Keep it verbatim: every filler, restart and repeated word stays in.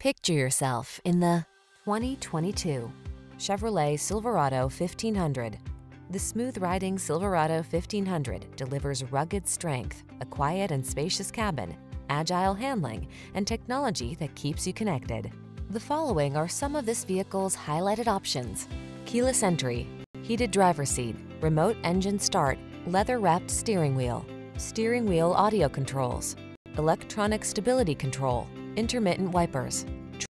Picture yourself in the twenty twenty-two Chevrolet Silverado fifteen hundred. The smooth-riding Silverado fifteen hundred delivers rugged strength, a quiet and spacious cabin, agile handling, and technology that keeps you connected. The following are some of this vehicle's highlighted options: keyless entry, heated driver's seat, remote engine start, leather-wrapped steering wheel, steering wheel audio controls, electronic stability control, intermittent wipers,